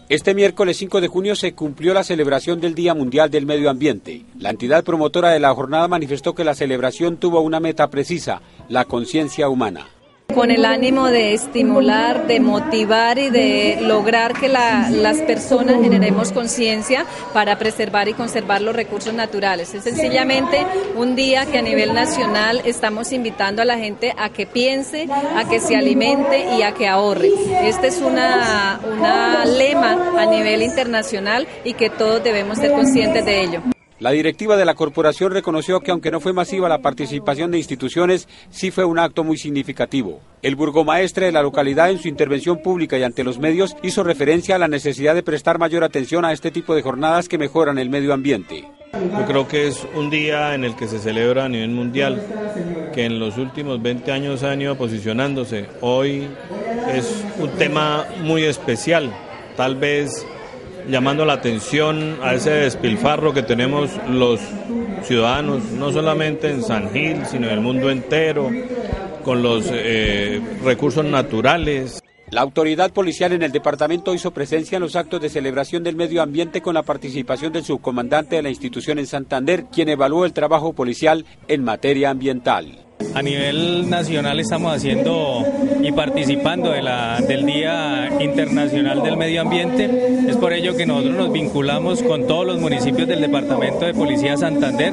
Este miércoles 5 de junio se cumplió la celebración del Día Mundial del Medio Ambiente. La entidad promotora de la jornada manifestó que la celebración tuvo una meta precisa, la conciencia humana. Con el ánimo de estimular, de motivar y de lograr que las personas generemos conciencia para preservar y conservar los recursos naturales. Es sencillamente un día que a nivel nacional estamos invitando a la gente a que piense, a que se alimente y a que ahorre. Este es una lema a nivel internacional y que todos debemos ser conscientes de ello. La directiva de la corporación reconoció que aunque no fue masiva la participación de instituciones, sí fue un acto muy significativo. El burgomaestre de la localidad en su intervención pública y ante los medios hizo referencia a la necesidad de prestar mayor atención a este tipo de jornadas que mejoran el medio ambiente. Yo creo que es un día en el que se celebra a nivel mundial, que en los últimos 20 años han ido posicionándose. Hoy es un tema muy especial, tal vez llamando la atención a ese despilfarro que tenemos los ciudadanos, no solamente en San Gil, sino en el mundo entero, con los recursos naturales. La autoridad policial en el departamento hizo presencia en los actos de celebración del medio ambiente con la participación del subcomandante de la institución en Santander, quien evaluó el trabajo policial en materia ambiental. A nivel nacional estamos haciendo y participando del Día Internacional del Medio Ambiente. Es por ello que nosotros nos vinculamos con todos los municipios del Departamento de Policía Santander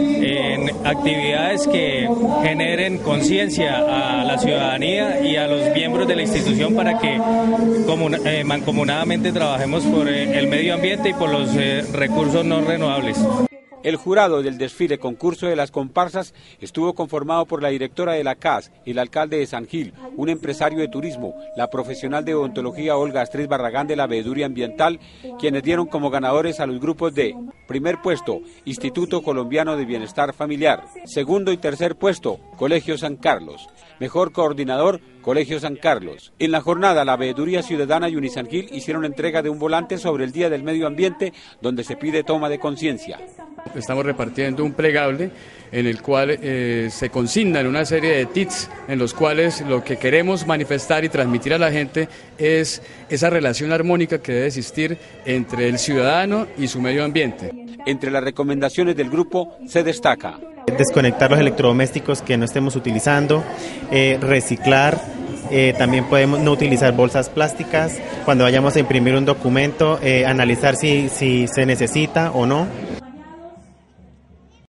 en actividades que generen conciencia a la ciudadanía y a los miembros de la institución para que mancomunadamente trabajemos por el medio ambiente y por los recursos no renovables. El jurado del desfile concurso de las comparsas estuvo conformado por la directora de la CAS, el alcalde de San Gil, un empresario de turismo, la profesional de odontología Olga Astrid Barragán de la Veeduría Ambiental, quienes dieron como ganadores a los grupos de primer puesto, Instituto Colombiano de Bienestar Familiar, segundo y tercer puesto, Colegio San Carlos, mejor coordinador, Colegio San Carlos. En la jornada, la Veeduría Ciudadana y Unisangil hicieron entrega de un volante sobre el Día del Medio Ambiente, donde se pide toma de conciencia. Estamos repartiendo un plegable en el cual se consignan una serie de tips en los cuales lo que queremos manifestar y transmitir a la gente es esa relación armónica que debe existir entre el ciudadano y su medio ambiente. Entre las recomendaciones del grupo se destaca desconectar los electrodomésticos que no estemos utilizando, reciclar, también podemos no utilizar bolsas plásticas, cuando vayamos a imprimir un documento, analizar si se necesita o no.